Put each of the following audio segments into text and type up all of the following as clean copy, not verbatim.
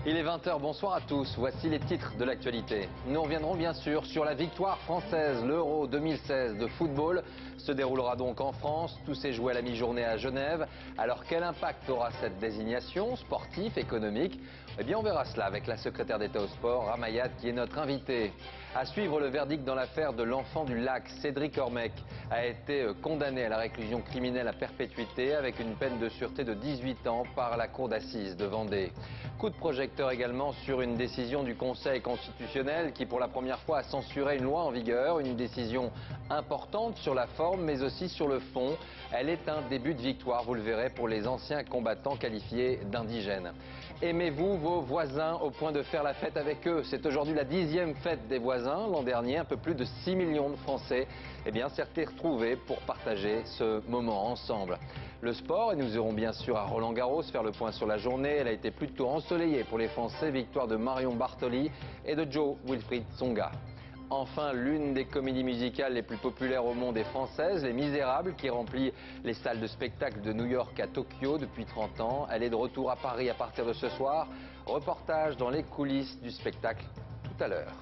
Il est 20h, bonsoir à tous. Voici les titres de l'actualité. Nous reviendrons bien sûr sur la victoire française. L'Euro 2016 de football se déroulera donc en France. Tout s'est joué à la mi-journée à Genève. Alors quel impact aura cette désignation, sportif, économique? Eh bien on verra cela avec la secrétaire d'État au sport, Ramayad, qui est notre invitée. À suivre le verdict dans l'affaire de l'enfant du lac. Cédric Ormec a été condamné à la réclusion criminelle à perpétuité avec une peine de sûreté de 18 ans par la cour d'assises de Vendée. Coup de projecteur également sur une décision du Conseil constitutionnel qui pour la première fois a censuré une loi en vigueur, une décision importante sur la forme mais aussi sur le fond. Elle est un début de victoire, vous le verrez, pour les anciens combattants qualifiés d'indigènes. Aimez-vous vos voisins au point de faire la fête avec eux? C'est aujourd'hui la 10e fête des voisins. L'an dernier, un peu plus de 6 millions de Français s'étaient retrouvés pour partager ce moment ensemble. Le sport, et nous irons bien sûr à Roland-Garros faire le point sur la journée. Elle a été plutôt ensoleillée pour les Français. Victoire de Marion Bartoli et de Joe Wilfried Tsonga. Enfin, l'une des comédies musicales les plus populaires au monde est française, Les Misérables, qui remplit les salles de spectacle de New York à Tokyo depuis 30 ans. Elle est de retour à Paris à partir de ce soir. Reportage dans les coulisses du spectacle tout à l'heure.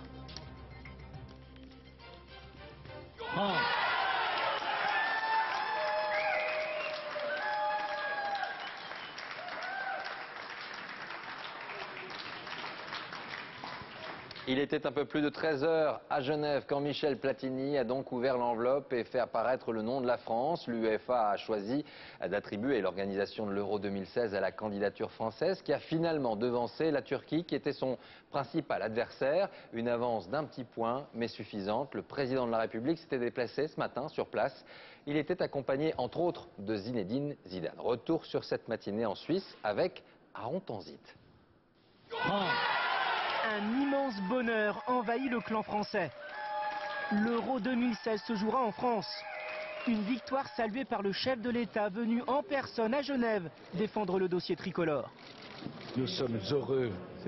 Il était un peu plus de 13 h à Genève quand Michel Platini a donc ouvert l'enveloppe et fait apparaître le nom de la France. L'UEFA a choisi d'attribuer l'organisation de l'Euro 2016 à la candidature française qui a finalement devancé la Turquie qui était son principal adversaire. Une avance d'un petit point mais suffisante. Le président de la République s'était déplacé ce matin sur place. Il était accompagné entre autres de Zinedine Zidane. Retour sur cette matinée en Suisse avec Aaron Tanzit. Un immense bonheur envahit le clan français. L'Euro 2016 se jouera en France. Une victoire saluée par le chef de l'État venu en personne à Genève défendre le dossier tricolore. Nous sommes heureux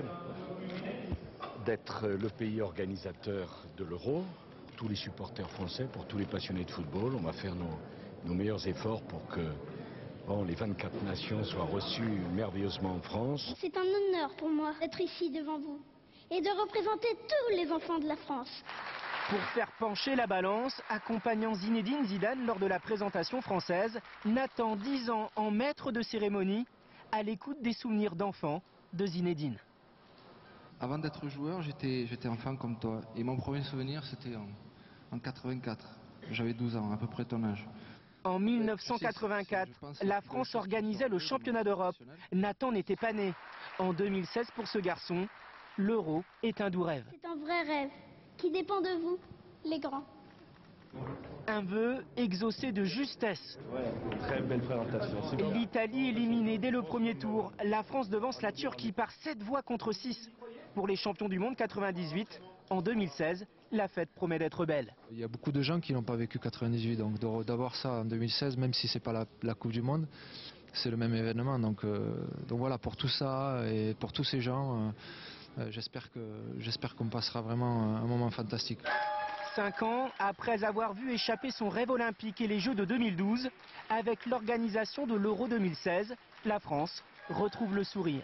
d'être le pays organisateur de l'Euro. Pour tous les supporters français, pour tous les passionnés de football, on va faire nos meilleurs efforts pour que les 24 nations soient reçues merveilleusement en France. C'est un honneur pour moi d'être ici devant vous et de représenter tous les enfants de la France. Pour faire pencher la balance, accompagnant Zinedine Zidane lors de la présentation française, Nathan, 10 ans, en maître de cérémonie, à l'écoute des souvenirs d'enfants de Zinedine. Avant d'être joueur, j'étais enfant comme toi. Et mon premier souvenir, c'était en 84. J'avais 12 ans, à peu près ton âge. En 1984, la France organisait le championnat d'Europe. Nathan n'était pas né. En 2016, pour ce garçon, l'Euro est un doux rêve. C'est un vrai rêve qui dépend de vous, les grands. Un vœu exaucé de justesse. Ouais, très belle présentation. L'Italie éliminée dès le premier tour. La France devance la Turquie par 7 voix contre 6. Pour les champions du monde 98, en 2016, la fête promet d'être belle. Il y a beaucoup de gens qui n'ont pas vécu 98, donc d'avoir ça en 2016, même si c'est pas la Coupe du Monde, c'est le même événement. Donc voilà, pour tout ça et pour tous ces gens, j'espère qu'on passera vraiment un moment fantastique. 5 ans après avoir vu échapper son rêve olympique et les Jeux de 2012, avec l'organisation de l'Euro 2016, la France retrouve le sourire.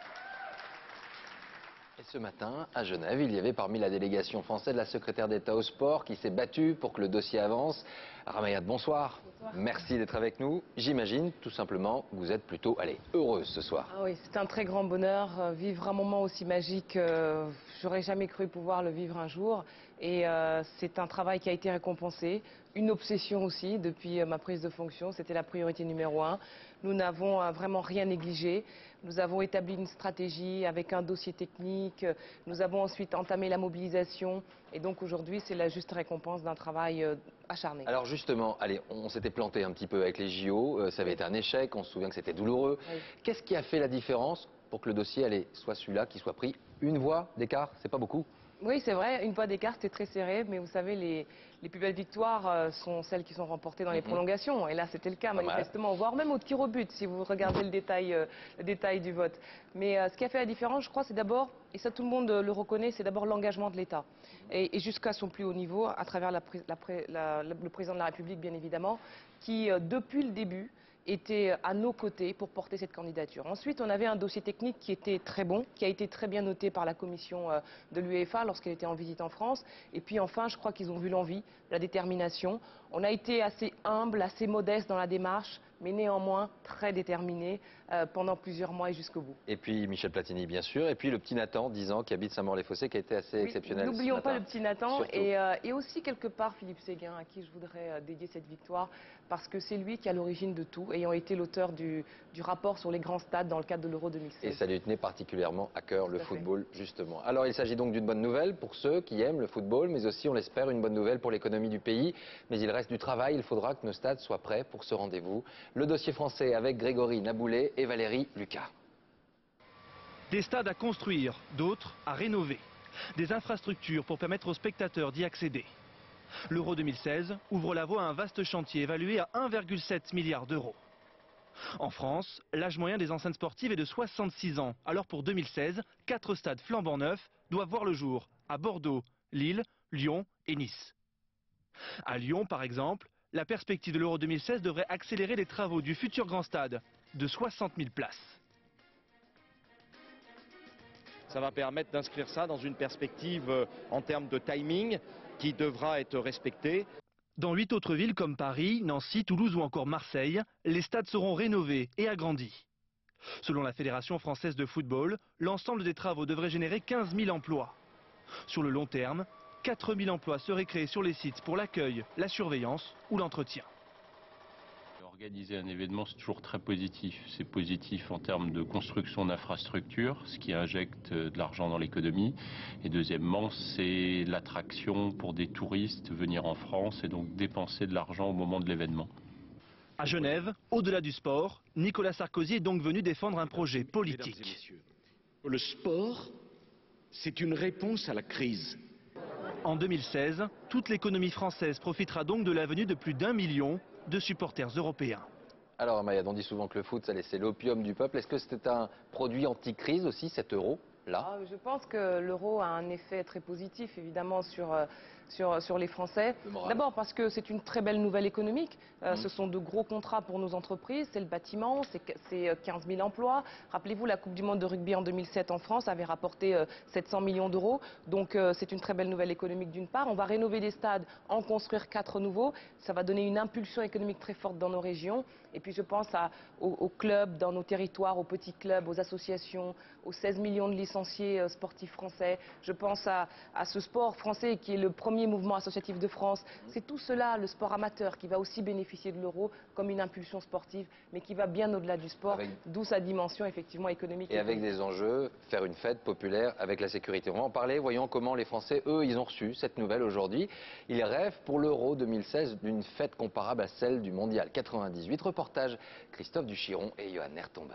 Et ce matin, à Genève, il y avait parmi la délégation française la secrétaire d'État au sport qui s'est battue pour que le dossier avance. Ramayad, bonsoir. Bonsoir. Merci d'être avec nous. J'imagine, tout simplement, que vous êtes plutôt, heureuse ce soir. Ah oui, c'est un très grand bonheur. Vivre un moment aussi magique, j'aurais jamais cru pouvoir le vivre un jour. Et c'est un travail qui a été récompensé. Une obsession aussi, depuis ma prise de fonction, c'était la priorité numéro 1. Nous n'avons vraiment rien négligé. Nous avons établi une stratégie avec un dossier technique. Nous avons ensuite entamé la mobilisation. Et donc aujourd'hui, c'est la juste récompense d'un travail acharné. Alors justement, on s'était planté un petit peu avec les JO. Ça avait été un échec. On se souvient que c'était douloureux. Oui. Qu'est-ce qui a fait la différence pour que le dossier soit celui-là qui soit pris? Une voix d'écart, c'est pas beaucoup? Oui, c'est vrai, une voix d'écart, c'était très serré, mais vous savez, les plus belles victoires sont celles qui sont remportées dans les prolongations. Et là, c'était le cas, manifestement, voire même au tir au but, si vous regardez le détail du vote. Mais ce qui a fait la différence, je crois, c'est d'abord, et ça tout le monde le reconnaît, c'est d'abord l'engagement de l'État. Et jusqu'à son plus haut niveau, à travers le président de la République, bien évidemment, qui, depuis le début, était à nos côtés pour porter cette candidature. Ensuite, on avait un dossier technique qui était très bon, qui a été très bien noté par la commission de l'UEFA lorsqu'elle était en visite en France. Et puis enfin, je crois qu'ils ont vu l'envie, la détermination. On a été assez humble, assez modeste dans la démarche, mais néanmoins très déterminé pendant plusieurs mois et jusqu'au bout. Et puis Michel Platini, bien sûr, et puis le petit Nathan, 10 ans, qui habite Saint-Maur-les-Fossés, qui a été assez exceptionnel. N'oublions pas le petit Nathan Surtout. et aussi quelque part Philippe Séguin, à qui je voudrais dédier cette victoire, parce que c'est lui qui est à l'origine de tout, ayant été l'auteur du rapport sur les grands stades dans le cadre de l'Euro 2016. Et ça lui tenait particulièrement à cœur, le football, justement. Alors il s'agit donc d'une bonne nouvelle pour ceux qui aiment le football, mais aussi, on l'espère, une bonne nouvelle pour l'économie du pays. Mais il reste du travail, il faudra que nos stades soient prêts pour ce rendez-vous. Le dossier français avec Grégory Naboulet et Valérie Lucas. Des stades à construire, d'autres à rénover. Des infrastructures pour permettre aux spectateurs d'y accéder. L'Euro 2016 ouvre la voie à un vaste chantier évalué à 1,7 milliard d'euros. En France, l'âge moyen des enceintes sportives est de 66 ans. Alors pour 2016, 4 stades flambant neufs doivent voir le jour à Bordeaux, Lille, Lyon et Nice. À Lyon, par exemple, la perspective de l'Euro 2016 devrait accélérer les travaux du futur grand stade de 60 000 places. Ça va permettre d'inscrire ça dans une perspective en termes de timing qui devra être respectée. Dans 8 autres villes comme Paris, Nancy, Toulouse ou encore Marseille, les stades seront rénovés et agrandis. Selon la Fédération française de football, l'ensemble des travaux devrait générer 15 000 emplois. Sur le long terme, 4 000 emplois seraient créés sur les sites pour l'accueil, la surveillance ou l'entretien. Organiser un événement, c'est toujours très positif. C'est positif en termes de construction d'infrastructures, ce qui injecte de l'argent dans l'économie. Et deuxièmement, c'est l'attraction pour des touristes venir en France et donc dépenser de l'argent au moment de l'événement. À Genève, au-delà du sport, Nicolas Sarkozy est donc venu défendre un projet politique. Le sport, c'est une réponse à la crise. En 2016, toute l'économie française profitera donc de la venue de plus d'1 million de supporters européens. Alors Mayad, on dit souvent que le foot, ça laissait l'opium du peuple. Est-ce que c'était un produit anti-crise aussi, cet euro là? Je pense que l'euro a un effet très positif, évidemment, sur les Français. D'abord parce que c'est une très belle nouvelle économique. Ce sont de gros contrats pour nos entreprises. C'est le bâtiment, c'est 15 000 emplois. Rappelez-vous, la Coupe du Monde de rugby en 2007 en France avait rapporté 700 millions d'euros. Donc c'est une très belle nouvelle économique d'une part. On va rénover des stades, en construire 4 nouveaux. Ça va donner une impulsion économique très forte dans nos régions. Et puis je pense aux clubs dans nos territoires, aux petits clubs, aux associations, aux 16 millions de licenciés sportifs français. Je pense à ce sport français qui est le premier mouvement associatif de France. C'est tout cela, le sport amateur, qui va aussi bénéficier de l'euro comme une impulsion sportive, mais qui va bien au-delà du sport, d'où sa dimension effectivement économique. Et avec des enjeux, faire une fête populaire avec la sécurité. On va en parler, voyons comment les Français, eux, ils ont reçu cette nouvelle aujourd'hui. Ils rêvent pour l'Euro 2016 d'une fête comparable à celle du Mondial 98. Reportage Christophe Duchiron et Johan Nertombe.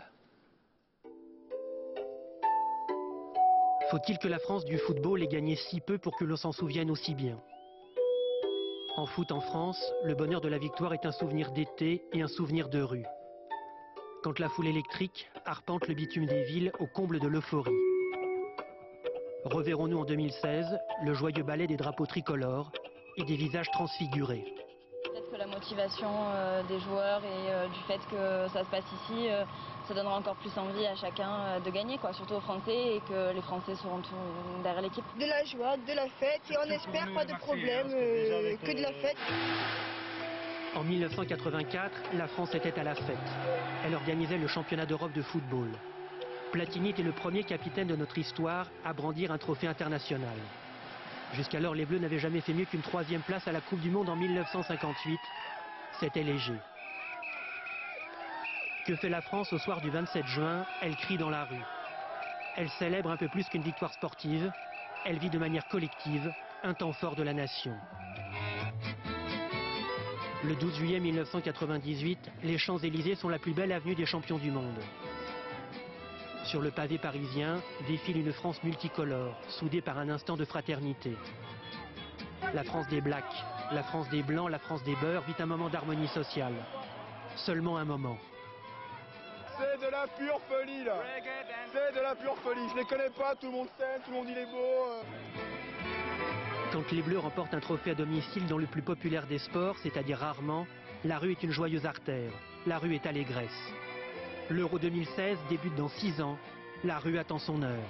Faut-il que la France du football ait gagné si peu pour que l'on s'en souvienne aussi bien? En foot en France, le bonheur de la victoire est un souvenir d'été et un souvenir de rue. Quand la foule électrique arpente le bitume des villes au comble de l'euphorie. Reverrons-nous en 2016 le joyeux ballet des drapeaux tricolores et des visages transfigurés. Peut-être que la motivation des joueurs et du fait que ça se passe ici, ça donnera encore plus envie à chacun de gagner, surtout aux Français, et que les Français seront tous derrière l'équipe. De la joie, de la fête, et on espère pas de problème, que de la fête. En 1984, la France était à la fête. Elle organisait le championnat d'Europe de football. Platini était le premier capitaine de notre histoire à brandir un trophée international. Jusqu'alors, les Bleus n'avaient jamais fait mieux qu'une 3e place à la Coupe du Monde en 1958. C'était léger. Que fait la France au soir du 27 juin? Elle crie dans la rue. Elle célèbre un peu plus qu'une victoire sportive. Elle vit de manière collective un temps fort de la nation. Le 12 juillet 1998, les Champs-Élysées sont la plus belle avenue des champions du monde. Sur le pavé parisien, défile une France multicolore, soudée par un instant de fraternité. La France des Blacks, la France des Blancs, la France des Beurs vit un moment d'harmonie sociale. Seulement un moment. C'est de la pure folie là. C'est de la pure folie. Je les connais pas, tout le monde s'aime, tout le monde il est beau. Quand les Bleus remportent un trophée à domicile dans le plus populaire des sports, c'est-à-dire rarement, la rue est une joyeuse artère. la rue est allégresse. L'Euro 2016 débute dans 6 ans. La rue attend son heure.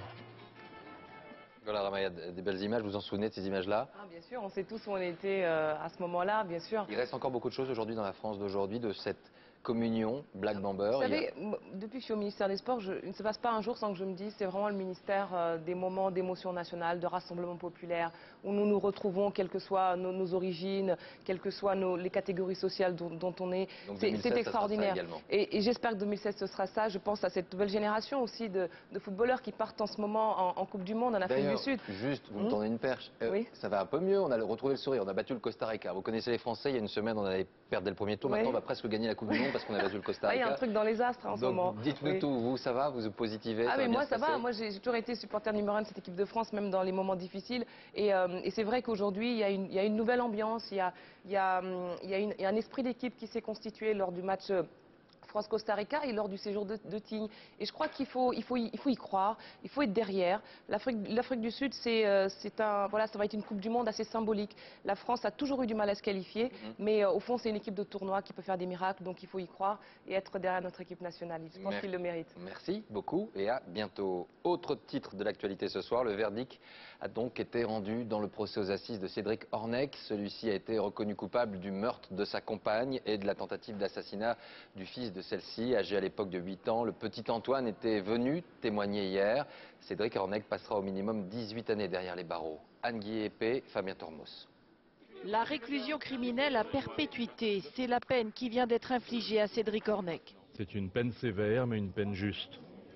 Voilà, Ramaya, des belles images. Vous vous en souvenez de ces images-là? Bien sûr, on sait tous où on était à ce moment-là, bien sûr. Il reste encore beaucoup de choses aujourd'hui dans la France d'aujourd'hui, de cette communion Black Bamber. Vous savez, depuis que je suis au ministère des Sports, il ne se passe pas un jour sans que je me dise c'est vraiment le ministère des moments d'émotion nationale, de rassemblement populaire, où nous nous retrouvons, quelles que soient nos origines, quelles que soient les catégories sociales dont on est. C'est extraordinaire. Et j'espère que 2016 ce sera ça. Je pense à cette nouvelle génération aussi de footballeurs qui partent en ce moment en Coupe du Monde en Afrique du Sud. Juste, vous me tendez une perche. Oui. Ça va un peu mieux, on a retrouvé le sourire, on a battu le Costa Rica. Vous connaissez les Français, il y a une semaine on avait perdu le premier tour, maintenant on va presque gagner la Coupe du Monde parce qu'on a battu le Costa Rica. Il y a un truc dans les astres en ce moment. Dites-nous tout, vous ça va, vous positivez? Ah mais moi ça va, moi j'ai toujours été supporter numéro 1 de cette équipe de France, même dans les moments difficiles. Et c'est vrai qu'aujourd'hui il y a une nouvelle ambiance, il y a un esprit d'équipe qui s'est constitué lors du match France-Costa Rica et lors du séjour de Tignes. Et je crois qu'il faut y croire, il faut être derrière. L'Afrique du Sud, voilà, ça va être une Coupe du Monde assez symbolique. La France a toujours eu du mal à se qualifier, mais au fond, c'est une équipe de tournoi qui peut faire des miracles, donc il faut y croire et être derrière notre équipe nationale. Je pense qu'il le mérite. Merci beaucoup et à bientôt. Autre titre de l'actualité ce soir, le verdict a donc été rendu dans le procès aux assises de Cédric Ornec. Celui-ci a été reconnu coupable du meurtre de sa compagne et de la tentative d'assassinat du fils de celle-ci, âgé à l'époque de 8 ans. Le petit Antoine était venu témoigner hier. Cédric Ornec passera au minimum 18 années derrière les barreaux. Anne-Guy Épée, Fabien Tormos. La réclusion criminelle à perpétuité, c'est la peine qui vient d'être infligée à Cédric Ornec. C'est une peine sévère, mais une peine juste.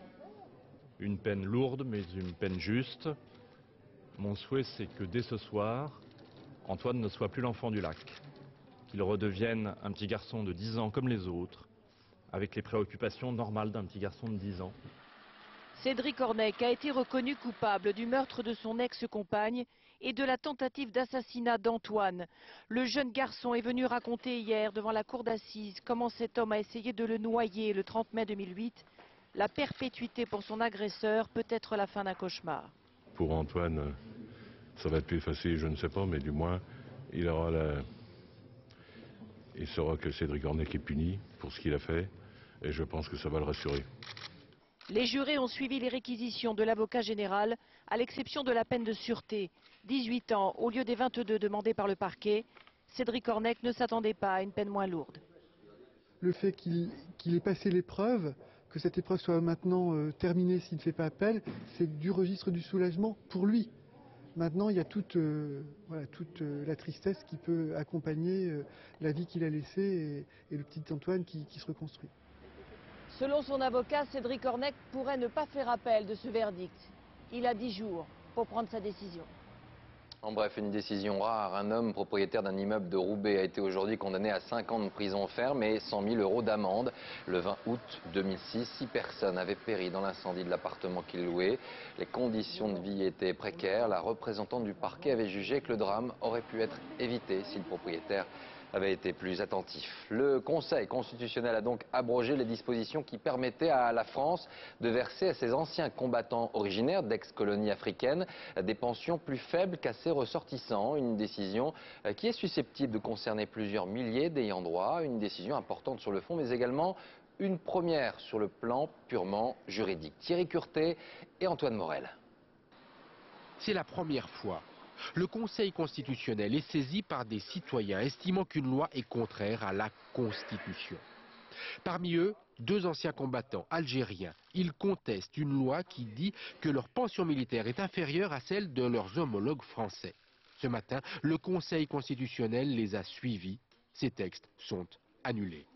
Une peine lourde, mais une peine juste. Mon souhait, c'est que dès ce soir, Antoine ne soit plus l'enfant du lac. Qu'il redevienne un petit garçon de 10 ans comme les autres, avec les préoccupations normales d'un petit garçon de 10 ans. Cédric Ornec a été reconnu coupable du meurtre de son ex-compagne et de la tentative d'assassinat d'Antoine. Le jeune garçon est venu raconter hier devant la cour d'assises comment cet homme a essayé de le noyer le 30 mai 2008. La perpétuité pour son agresseur peut être la fin d'un cauchemar. Pour Antoine, ça va être plus facile, je ne sais pas, mais du moins, il saura que Cédric Ornec est puni pour ce qu'il a fait, et je pense que ça va le rassurer. Les jurés ont suivi les réquisitions de l'avocat général, à l'exception de la peine de sûreté. 18 ans au lieu des 22 demandés par le parquet. Cédric Ornec ne s'attendait pas à une peine moins lourde. Le fait qu'il ait passé l'épreuve, que cette épreuve soit maintenant terminée s'il ne fait pas appel, c'est du registre du soulagement pour lui. Maintenant, il y a toute la tristesse qui peut accompagner la vie qu'il a laissée et le petit Antoine qui se reconstruit. Selon son avocat, Cédric Ornec pourrait ne pas faire appel de ce verdict. Il a 10 jours pour prendre sa décision. En bref, une décision rare. Un homme propriétaire d'un immeuble de Roubaix a été aujourd'hui condamné à 5 ans de prison ferme et 100 000 € d'amende. Le 20 août 2006, 6 personnes avaient péri dans l'incendie de l'appartement qu'il louait. Les conditions de vie étaient précaires. La représentante du parquet avait jugé que le drame aurait pu être évité si le propriétaire avait été plus attentif. Le Conseil constitutionnel a donc abrogé les dispositions qui permettaient à la France de verser à ses anciens combattants originaires d'ex-colonies africaines des pensions plus faibles qu'à ses ressortissants. Une décision qui est susceptible de concerner plusieurs milliers d'ayants droit. Une décision importante sur le fond, mais également une première sur le plan purement juridique. Thierry Curtet et Antoine Morel. C'est la première fois. Le Conseil constitutionnel est saisi par des citoyens estimant qu'une loi est contraire à la Constitution. Parmi eux, 2 anciens combattants algériens. Ils contestent une loi qui dit que leur pension militaire est inférieure à celle de leurs homologues français. Ce matin, le Conseil constitutionnel les a suivis. Ces textes sont annulés.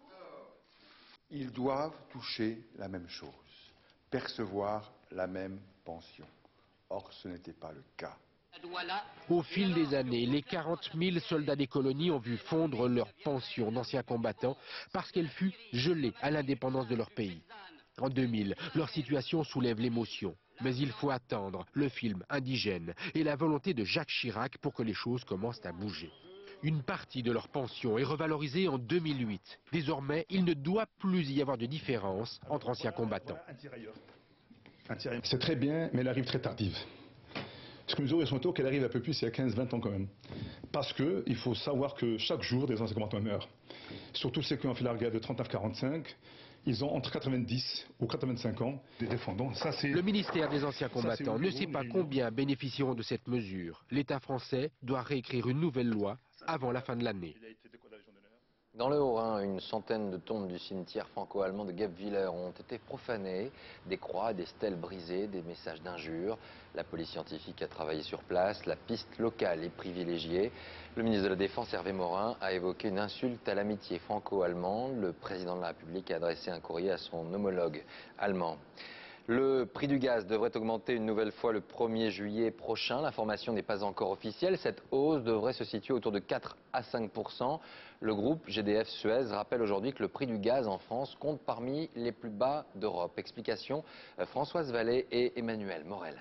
Ils doivent toucher la même chose, percevoir la même pension. Or, ce n'était pas le cas. Au fil des années, les 40 000 soldats des colonies ont vu fondre leur pension d'anciens combattants parce qu'elle fut gelée à l'indépendance de leur pays. En 2000, leur situation soulève l'émotion. Mais il faut attendre le film Indigène et la volonté de Jacques Chirac pour que les choses commencent à bouger. Une partie de leur pension est revalorisée en 2008. Désormais, il ne doit plus y avoir de différence entre anciens combattants. C'est très bien, mais elle arrive très tardive. Ce que nous aurions souhaité qu'elle arrive un peu plus il y a 15-20 ans quand même. Parce qu'il faut savoir que chaque jour, des anciens combattants meurent. Surtout ceux qui ont fait la guerre de 39-45, ils ont entre 90 ou 85 ans des défendants. Ça, le ministère des anciens combattants ne sait pas combien bénéficieront de cette mesure. L'État français doit réécrire une nouvelle loi avant la fin de l'année. Dans le Haut-Rhin, une centaine de tombes du cimetière franco-allemand de Guebwiller ont été profanées. Des croix, des stèles brisées, des messages d'injures. La police scientifique a travaillé sur place. La piste locale est privilégiée. Le ministre de la Défense, Hervé Morin, a évoqué une insulte à l'amitié franco-allemande. Le président de la République a adressé un courrier à son homologue allemand. Le prix du gaz devrait augmenter une nouvelle fois le 1er juillet prochain. L'information n'est pas encore officielle. Cette hausse devrait se situer autour de 4 à 5%. Le groupe GDF Suez rappelle aujourd'hui que le prix du gaz en France compte parmi les plus bas d'Europe. Explication Françoise Vallée et Emmanuel Morel.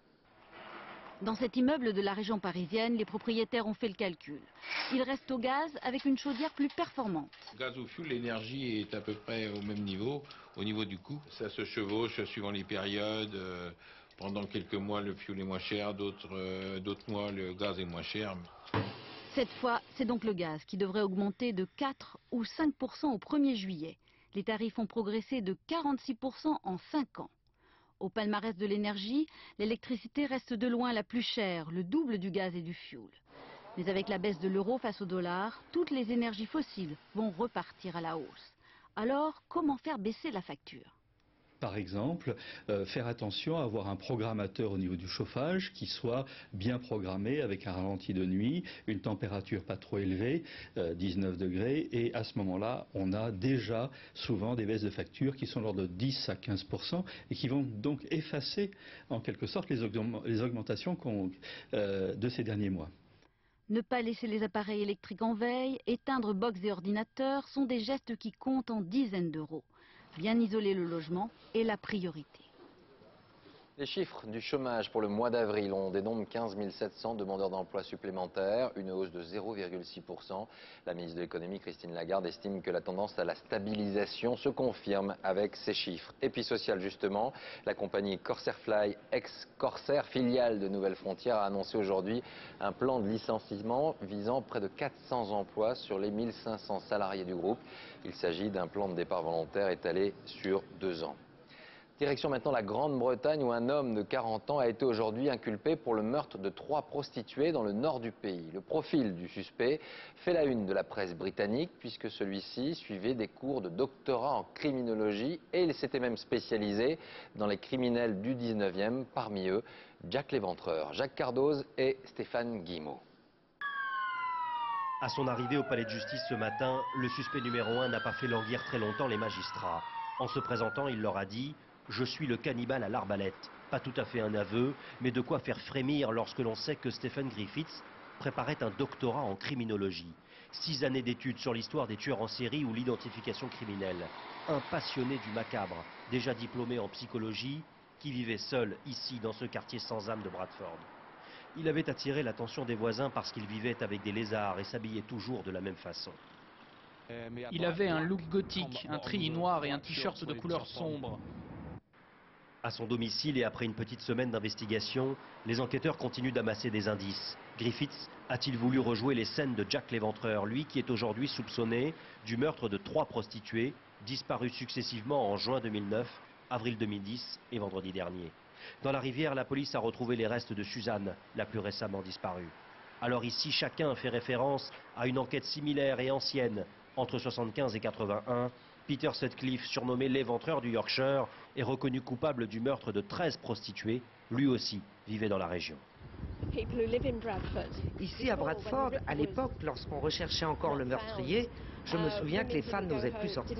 Dans cet immeuble de la région parisienne, les propriétaires ont fait le calcul. Ils restent au gaz avec une chaudière plus performante. Gaz au fioul, l'énergie est à peu près au même niveau, au niveau du coût. Ça se chevauche suivant les périodes. Pendant quelques mois, le fioul est moins cher, d'autres mois, le gaz est moins cher. Cette fois, c'est donc le gaz qui devrait augmenter de 4 ou 5% au 1er juillet. Les tarifs ont progressé de 46% en 5 ans. Au palmarès de l'énergie, l'électricité reste de loin la plus chère, le double du gaz et du fioul. Mais avec la baisse de l'euro face au dollar, toutes les énergies fossiles vont repartir à la hausse. Alors, comment faire baisser la facture ? Par exemple, faire attention à avoir un programmateur au niveau du chauffage qui soit bien programmé avec un ralenti de nuit, une température pas trop élevée, 19 degrés, et à ce moment-là, on a déjà souvent des baisses de facture qui sont de l'ordre de 10 à 15% et qui vont donc effacer en quelque sorte les augmentations de ces derniers mois. Ne pas laisser les appareils électriques en veille, éteindre box et ordinateurs sont des gestes qui comptent en dizaines d'euros. Bien isoler le logement est la priorité. Les chiffres du chômage pour le mois d'avril, on dénombre 15 700 demandeurs d'emploi supplémentaires, une hausse de 0,6%. La ministre de l'économie, Christine Lagarde, estime que la tendance à la stabilisation se confirme avec ces chiffres. Et puis social justement, la compagnie Corsairfly, ex-Corsair, filiale de Nouvelles Frontières, a annoncé aujourd'hui un plan de licenciement visant près de 400 emplois sur les 1500 salariés du groupe. Il s'agit d'un plan de départ volontaire étalé sur 2 ans. Direction maintenant la Grande-Bretagne où un homme de 40 ans a été aujourd'hui inculpé pour le meurtre de 3 prostituées dans le nord du pays. Le profil du suspect fait la une de la presse britannique puisque celui-ci suivait des cours de doctorat en criminologie et il s'était même spécialisé dans les criminels du 19e, parmi eux Jack l'Éventreur. Jacques Cardoz et Stéphane Guillemot. À son arrivée au palais de justice ce matin, le suspect numéro 1 n'a pas fait languir très longtemps les magistrats. En se présentant, il leur a dit « Je suis le cannibale à l'arbalète ». Pas tout à fait un aveu, mais de quoi faire frémir lorsque l'on sait que Stephen Griffiths préparait un doctorat en criminologie. 6 années d'études sur l'histoire des tueurs en série ou l'identification criminelle. Un passionné du macabre, déjà diplômé en psychologie, qui vivait seul ici dans ce quartier sans âme de Bradford. Il avait attiré l'attention des voisins parce qu'il vivait avec des lézards et s'habillait toujours de la même façon. Il avait un look gothique, un treillis noir et un t-shirt de couleur sombre. À son domicile et après une petite semaine d'investigation, les enquêteurs continuent d'amasser des indices. Griffiths a-t-il voulu rejouer les scènes de Jack l'Éventreur, lui qui est aujourd'hui soupçonné du meurtre de 3 prostituées, disparues successivement en juin 2009, avril 2010 et vendredi dernier. Dans la rivière, la police a retrouvé les restes de Suzanne, la plus récemment disparue. Alors ici, chacun fait référence à une enquête similaire et ancienne. Entre 75 et 81, Peter Sutcliffe, surnommé l'Éventreur du Yorkshire, est reconnu coupable du meurtre de 13 prostituées. Lui aussi vivait dans la région. Ici à Bradford, à l'époque, lorsqu'on recherchait encore le meurtrier, je me souviens que les femmes n'osaient plus sortir.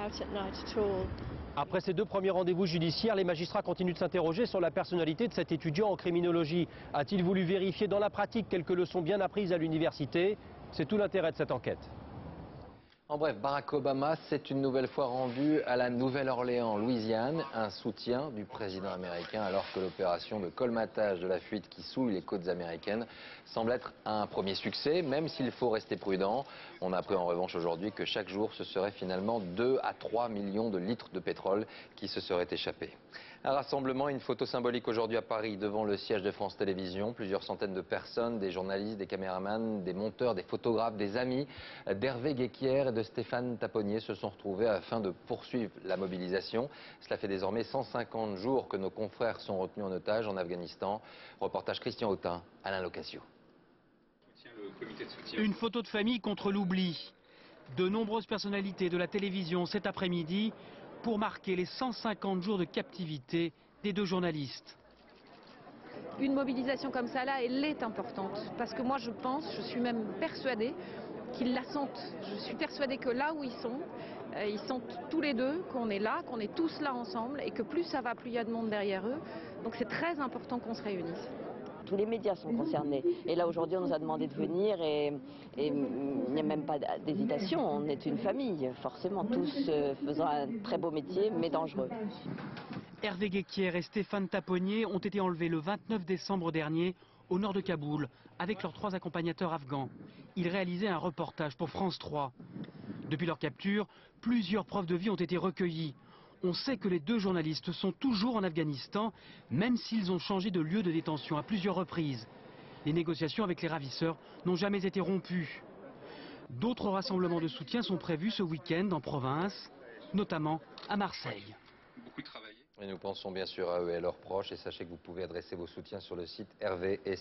Après ces 2 premiers rendez-vous judiciaires, les magistrats continuent de s'interroger sur la personnalité de cet étudiant en criminologie. A-t-il voulu vérifier dans la pratique quelques leçons bien apprises à l'université? C'est tout l'intérêt de cette enquête. En bref, Barack Obama s'est une nouvelle fois rendu à la Nouvelle-Orléans, Louisiane, un soutien du président américain alors que l'opération de colmatage de la fuite qui souille les côtes américaines semble être un premier succès, même s'il faut rester prudent. On a appris en revanche aujourd'hui que chaque jour ce serait finalement 2 à 3 millions de litres de pétrole qui se seraient échappés. Un rassemblement, une photo symbolique aujourd'hui à Paris devant le siège de France Télévisions. Plusieurs centaines de personnes, des journalistes, des caméramans, des monteurs, des photographes, des amis d'Hervé Guéquière et de Stéphane Taponnier se sont retrouvés afin de poursuivre la mobilisation. Cela fait désormais 150 jours que nos confrères sont retenus en otage en Afghanistan. Reportage Christian Autain, Alain Locasio. Une photo de famille contre l'oubli. De nombreuses personnalités de la télévision cet après-midi pour marquer les 150 jours de captivité des deux journalistes. Une mobilisation comme ça là, elle est importante parce que moi je pense, je suis même persuadée qu'ils la sentent. Je suis persuadée que là où ils sentent tous les deux qu'on est là, qu'on est tous là ensemble et que plus ça va, plus il y a de monde derrière eux. Donc c'est très important qu'on se réunisse. Tous les médias sont concernés. Et là, aujourd'hui, on nous a demandé de venir et il n'y a même pas d'hésitation. On est une famille, forcément, tous faisant un très beau métier, mais dangereux. Hervé Guéquière et Stéphane Taponnier ont été enlevés le 29 décembre dernier au nord de Kaboul avec leurs 3 accompagnateurs afghans. Ils réalisaient un reportage pour France 3. Depuis leur capture, plusieurs preuves de vie ont été recueillies. On sait que les deux journalistes sont toujours en Afghanistan, même s'ils ont changé de lieu de détention à plusieurs reprises. Les négociations avec les ravisseurs n'ont jamais été rompues. D'autres rassemblements de soutien sont prévus ce week-end en province, notamment à Marseille. Et nous pensons bien sûr à eux et à leurs proches. Et sachez que vous pouvez adresser vos soutiens sur le site hervé et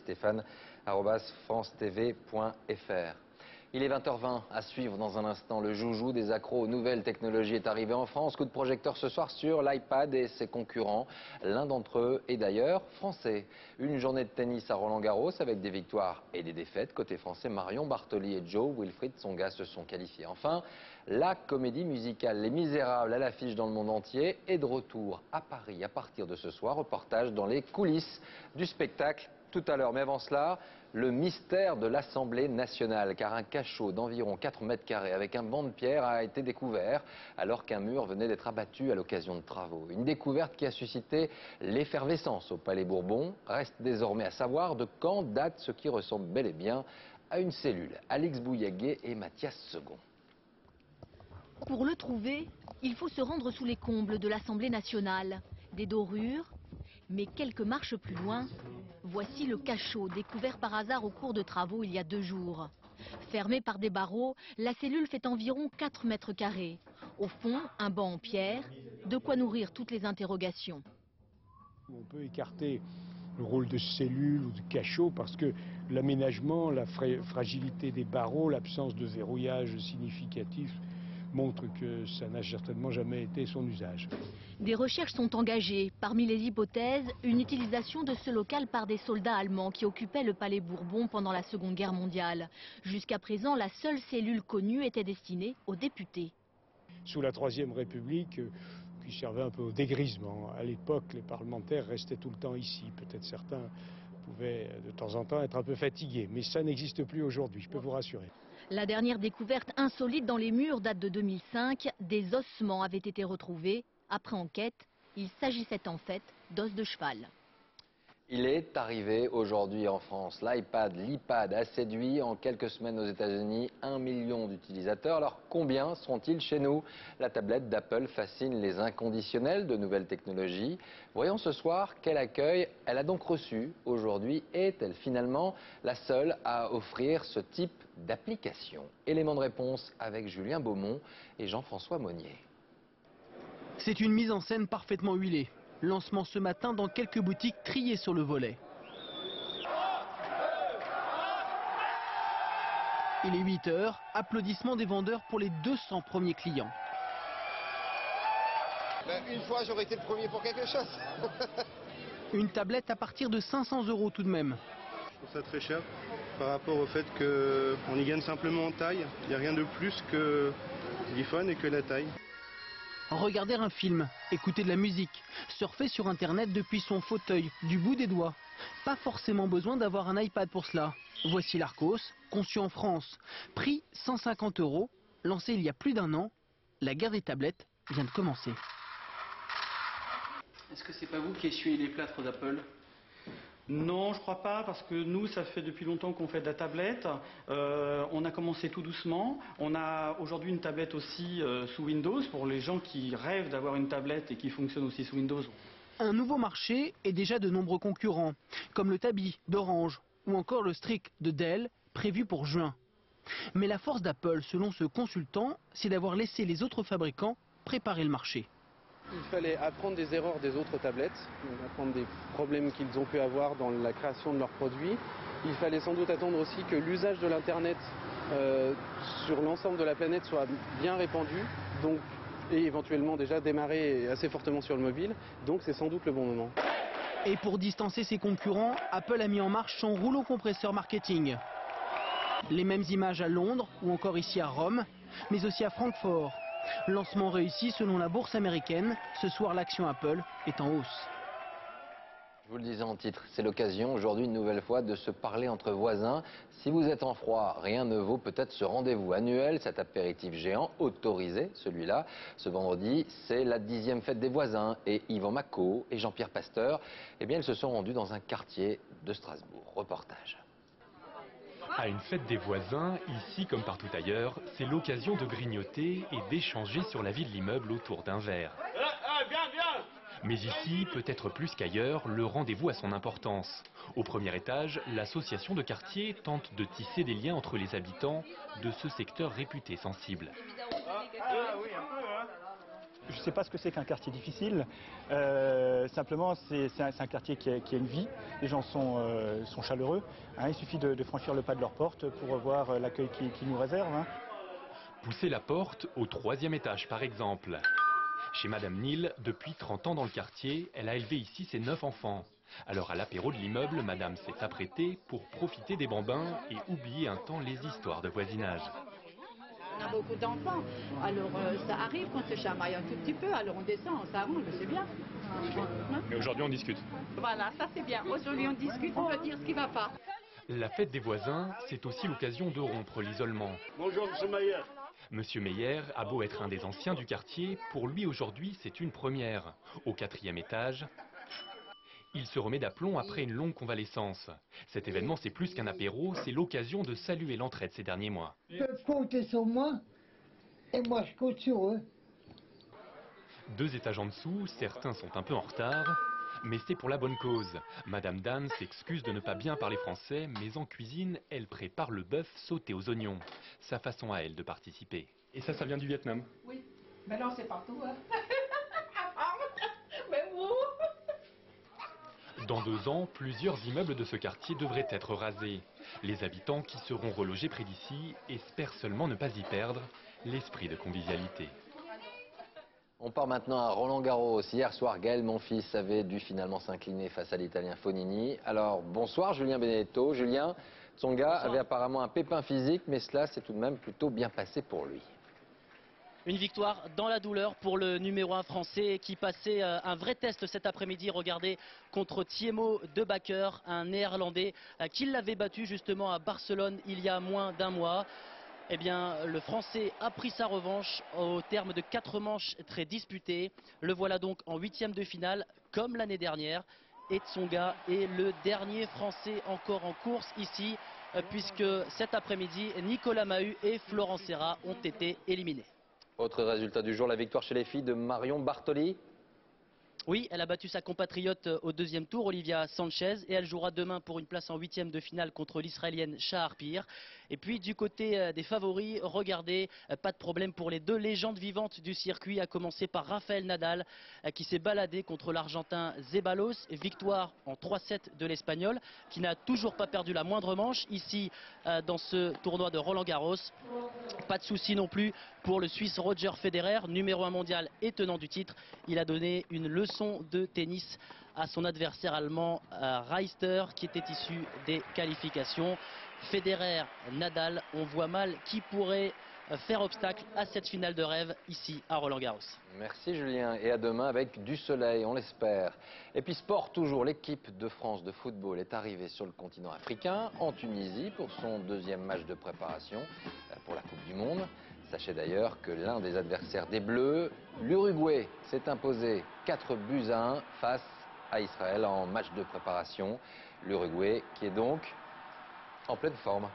stéphane@francetv.fr. Il est 20h20, à suivre dans un instant. Le joujou des accros aux nouvelles technologies est arrivé en France. Coup de projecteur ce soir sur l'iPad et ses concurrents. L'un d'entre eux est d'ailleurs français. Une journée de tennis à Roland-Garros avec des victoires et des défaites. Côté français, Marion Bartoli et Joe Wilfried Tsonga se sont qualifiés. Enfin, la comédie musicale Les Misérables à l'affiche dans le monde entier est de retour à Paris à partir de ce soir. Reportage dans les coulisses du spectacle tout à l'heure. Mais avant cela, le mystère de l'Assemblée nationale, car un cachot d'environ 4 mètres carrés avec un banc de pierre a été découvert alors qu'un mur venait d'être abattu à l'occasion de travaux. Une découverte qui a suscité l'effervescence au Palais Bourbon. Reste désormais à savoir de quand date ce qui ressemble bel et bien à une cellule. Alix Bouillaguet et Mathias Second. Pour le trouver, il faut se rendre sous les combles de l'Assemblée nationale. Des dorures, mais quelques marches plus loin, voici le cachot découvert par hasard au cours de travaux il y a 2 jours. Fermée par des barreaux, la cellule fait environ 4 mètres carrés. Au fond, un banc en pierre, de quoi nourrir toutes les interrogations. On peut écarter le rôle de cellule ou de cachot parce que l'aménagement, la fragilité des barreaux, l'absence de verrouillage significatif montre que ça n'a certainement jamais été son usage. Des recherches sont engagées. Parmi les hypothèses, une utilisation de ce local par des soldats allemands qui occupaient le Palais Bourbon pendant la Seconde Guerre mondiale. Jusqu'à présent, la seule cellule connue était destinée aux députés. Sous la Troisième République, qui servait un peu au dégrisement, à l'époque, les parlementaires restaient tout le temps ici. Peut-être certains pouvaient de temps en temps être un peu fatigués, mais ça n'existe plus aujourd'hui, je peux vous rassurer. La dernière découverte insolite dans les murs date de 2005. Des ossements avaient été retrouvés. Après enquête, il s'agissait en fait d'os de cheval. Il est arrivé aujourd'hui en France. l'iPad a séduit en quelques semaines aux États-Unis 1 million d'utilisateurs. Alors combien seront-ils chez nous? La tablette d'Apple fascine les inconditionnels de nouvelles technologies. Voyons ce soir quel accueil elle a donc reçu aujourd'hui. Est-elle finalement la seule à offrir ce type d'application? Élément de réponse avec Julien Beaumont et Jean-François Monnier. C'est une mise en scène parfaitement huilée. Lancement ce matin dans quelques boutiques triées sur le volet. Il est 8 h, applaudissements des vendeurs pour les 200 premiers clients. Une fois, j'aurais été le premier pour quelque chose. Une tablette à partir de 500 € tout de même. Je trouve ça très cher par rapport au fait qu'on y gagne simplement en taille. Il n'y a rien de plus que l'iPhone et que la taille. Regarder un film, écouter de la musique, surfer sur internet depuis son fauteuil, du bout des doigts. Pas forcément besoin d'avoir un iPad pour cela. Voici l'Arcos, conçu en France. Prix 150 €. Lancée il y a plus d'1 an, la guerre des tablettes vient de commencer. Est-ce que c'est pas vous qui essuyez les plâtres d'Apple ? Non, je crois pas, parce que nous, ça fait depuis longtemps qu'on fait de la tablette. On a commencé tout doucement. On a aujourd'hui une tablette aussi sous Windows, pour les gens qui rêvent d'avoir une tablette et qui fonctionne aussi sous Windows. Un nouveau marché et déjà de nombreux concurrents, comme le Tabi d'Orange ou encore le Strix de Dell, prévu pour juin. Mais la force d'Apple, selon ce consultant, c'est d'avoir laissé les autres fabricants préparer le marché. Il fallait apprendre des erreurs des autres tablettes, apprendre des problèmes qu'ils ont pu avoir dans la création de leurs produits. Il fallait sans doute attendre aussi que l'usage de l'Internet sur l'ensemble de la planète soit bien répandu, donc, et éventuellement déjà démarrer assez fortement sur le mobile. Donc c'est sans doute le bon moment. Et pour distancer ses concurrents, Apple a mis en marche son rouleau compresseur marketing. Les mêmes images à Londres ou encore ici à Rome, mais aussi à Francfort. Lancement réussi selon la bourse américaine. Ce soir, l'action Apple est en hausse. Je vous le disais en titre, c'est l'occasion aujourd'hui une nouvelle fois de se parler entre voisins. Si vous êtes en froid, rien ne vaut peut-être ce rendez-vous annuel, cet apéritif géant autorisé, celui-là. Ce vendredi, c'est la 10e fête des voisins et Yvan Macot et Jean-Pierre Pasteur, eh bien, ils se sont rendus dans un quartier de Strasbourg. Reportage. À une fête des voisins, ici comme partout ailleurs, c'est l'occasion de grignoter et d'échanger sur la vie de l'immeuble autour d'un verre. Mais ici, peut-être plus qu'ailleurs, le rendez-vous a son importance. Au premier étage, l'association de quartier tente de tisser des liens entre les habitants de ce secteur réputé sensible. Je ne sais pas ce que c'est qu'un quartier difficile, simplement c'est un quartier qui a une vie, les gens sont chaleureux, hein, il suffit de franchir le pas de leur porte pour voir l'accueil qui nous réserve. Hein. Pousser la porte au 3e étage par exemple. Chez Madame Nil, depuis 30 ans dans le quartier, elle a élevé ici ses 9 enfants. Alors à l'apéro de l'immeuble, Madame s'est apprêtée pour profiter des bambins et oublier un temps les histoires de voisinage. On a beaucoup d'enfants, alors ça arrive qu'on se chamaille un tout petit peu, alors on descend, on s'arrange, c'est bien. Mais aujourd'hui on discute. Voilà, ça c'est bien. Aujourd'hui on discute, on peut dire ce qui ne va pas. La fête des voisins, c'est aussi l'occasion de rompre l'isolement. Bonjour Monsieur Mayer. Monsieur Meyer a beau être un des anciens du quartier, pour lui aujourd'hui c'est une première. Au 4e étage, il se remet d'aplomb après une longue convalescence. Cet événement c'est plus qu'un apéro, c'est l'occasion de saluer l'entraide ces derniers mois. Ils peuvent compter sur moi et moi je compte sur eux. 2 étages en dessous, certains sont un peu en retard, mais c'est pour la bonne cause. Madame Dan s'excuse de ne pas bien parler français, mais en cuisine, elle prépare le bœuf sauté aux oignons. Sa façon à elle de participer. Et ça vient du Vietnam? Oui, mais non c'est partout. Hein. Mais où? Dans 2 ans, plusieurs immeubles de ce quartier devraient être rasés. Les habitants qui seront relogés près d'ici espèrent seulement ne pas y perdre l'esprit de convivialité. On part maintenant à Roland-Garros. Hier soir, Gaël Monfils avait dû finalement s'incliner face à l'Italien Fognini. Alors, bonsoir Julien Benedetto. Julien, Tsonga avait apparemment un pépin physique, mais cela s'est tout de même plutôt bien passé pour lui. Une victoire dans la douleur pour le numéro 1 français qui passait un vrai test cet après-midi. Regardez, contre Thiemo de Bakker, un néerlandais qui l'avait battu justement à Barcelone il y a moins d'1 mois. Eh bien, le Français a pris sa revanche au terme de 4 manches très disputées. Le voilà donc en 8e de finale, comme l'année dernière. Et Tsonga est le dernier Français encore en course ici, puisque cet après-midi, Nicolas Mahut et Florent Serra ont été éliminés. Autre résultat du jour, la victoire chez les filles de Marion Bartoli. Oui, elle a battu sa compatriote au 2e tour, Olivia Sanchez, et elle jouera demain pour une place en 8e de finale contre l'Israélienne Shahar Peer. Et puis du côté des favoris, regardez, pas de problème pour les 2 légendes vivantes du circuit, à commencer par Rafael Nadal qui s'est baladé contre l'Argentin Zeballos. Victoire en 3-7 de l'Espagnol qui n'a toujours pas perdu la moindre manche ici dans ce tournoi de Roland-Garros. Pas de souci non plus pour le Suisse Roger Federer, numéro 1 mondial et tenant du titre. Il a donné une leçon de tennis à son adversaire allemand Reister qui était issu des qualifications. Federer, Nadal, on voit mal qui pourrait faire obstacle à cette finale de rêve ici à Roland-Garros. Merci Julien et à demain avec du soleil, on l'espère. Et puis sport toujours, l'équipe de France de football est arrivée sur le continent africain, en Tunisie, pour son 2e match de préparation pour la Coupe du Monde. Sachez d'ailleurs que l'un des adversaires des Bleus, l'Uruguay, s'est imposé 4-1 face à Israël en match de préparation. L'Uruguay qui est donc en pleine forme.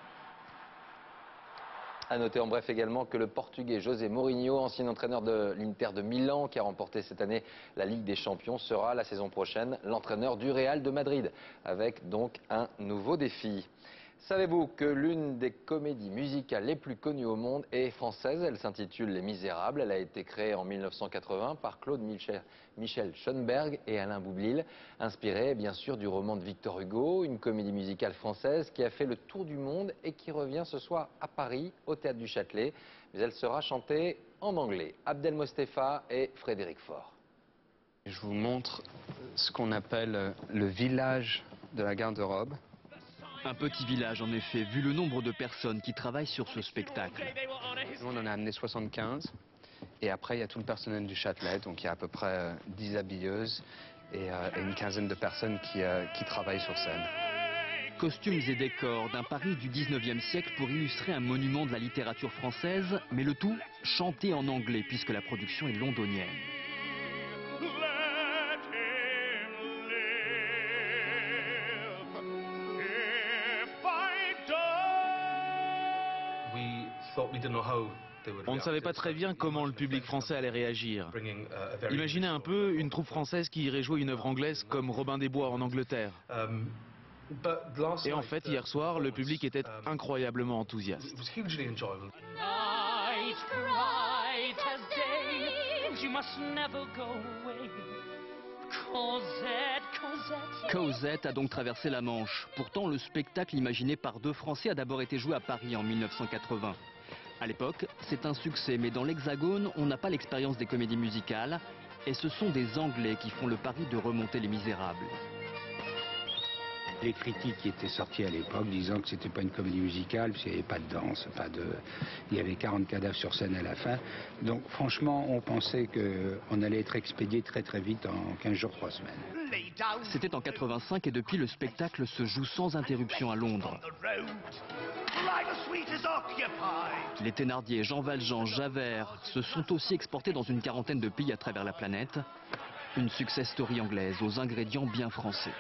A noter en bref également que le Portugais José Mourinho, ancien entraîneur de l'Inter de Milan qui a remporté cette année la Ligue des Champions, sera la saison prochaine l'entraîneur du Real de Madrid, avec donc un nouveau défi. Savez-vous que l'une des comédies musicales les plus connues au monde est française? Elle s'intitule Les Misérables. Elle a été créée en 1980 par Claude Michel Schoenberg et Alain Boublil, inspirée bien sûr du roman de Victor Hugo, une comédie musicale française qui a fait le tour du monde et qui revient ce soir à Paris, au Théâtre du Châtelet. Mais elle sera chantée en anglais. Abdel Mostefa et Frédéric Faure. Je vous montre ce qu'on appelle le village de la garde-robe. Un petit village en effet, vu le nombre de personnes qui travaillent sur ce spectacle. Nous, on en a amené 75 et après il y a tout le personnel du Châtelet, donc il y a à peu près 10 habilleuses et une quinzaine de personnes qui travaillent sur scène. Costumes et décors d'un Paris du 19e siècle pour illustrer un monument de la littérature française, mais le tout chanté en anglais puisque la production est londonienne. On ne savait pas très bien comment le public français allait réagir. Imaginez un peu une troupe française qui irait jouer une œuvre anglaise comme Robin des Bois en Angleterre. Et en fait, hier soir, le public était incroyablement enthousiaste. Cosette a donc traversé la Manche. Pourtant, le spectacle imaginé par deux Français a d'abord été joué à Paris en 1980. À l'époque, c'est un succès, mais dans l'Hexagone, on n'a pas l'expérience des comédies musicales. Et ce sont des Anglais qui font le pari de remonter Les Misérables. Les critiques qui étaient sorties à l'époque disant que c'était pas une comédie musicale, parce qu'il n'y avait pas de danse, il y avait 40 cadavres sur scène à la fin. Donc franchement, on pensait qu'on allait être expédié très très vite en 15 jours, 3 semaines. C'était en 85 et depuis le spectacle se joue sans interruption à Londres. Les Thénardier, Jean Valjean, Javert se sont aussi exportés dans une quarantaine de pays à travers la planète. Une success story anglaise aux ingrédients bien français.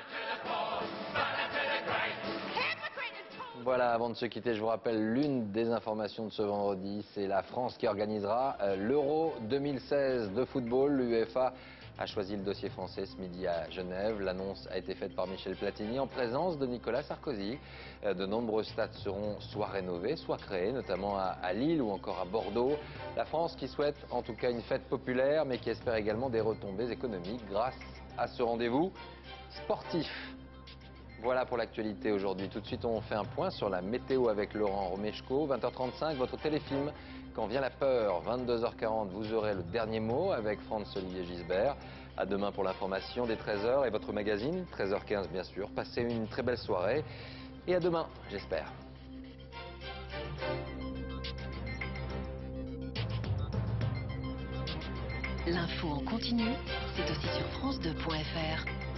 Voilà, avant de se quitter, je vous rappelle l'une des informations de ce vendredi. C'est la France qui organisera l'Euro 2016 de football. L'UEFA a choisi le dossier français ce midi à Genève. L'annonce a été faite par Michel Platini en présence de Nicolas Sarkozy. De nombreux stades seront soit rénovés, soit créés, notamment à Lille ou encore à Bordeaux. La France qui souhaite en tout cas une fête populaire, mais qui espère également des retombées économiques grâce à ce rendez-vous sportif. Voilà pour l'actualité aujourd'hui. Tout de suite, on fait un point sur la météo avec Laurent Romeshko. 20h35, votre téléfilm Quand vient la peur. 22h40, vous aurez le dernier mot avec Franz-Olivier Gisbert. À demain pour l'information des 13h et votre magazine, 13h15 bien sûr. Passez une très belle soirée et à demain, j'espère. L'info en continu, c'est aussi sur France2.fr.